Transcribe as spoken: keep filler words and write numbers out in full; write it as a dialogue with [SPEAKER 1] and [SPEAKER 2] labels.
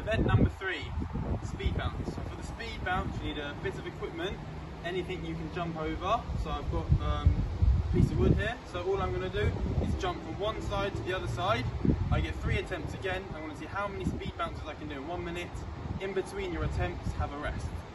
[SPEAKER 1] Event number three, speed bounce. So for the speed bounce, you need a bit of equipment, anything you can jump over. So I've got um, a piece of wood here. So all I'm going to do is jump from one side to the other side. I get three attempts again. I want to see how many speed bounces I can do in one minute. In between your attempts, have a rest.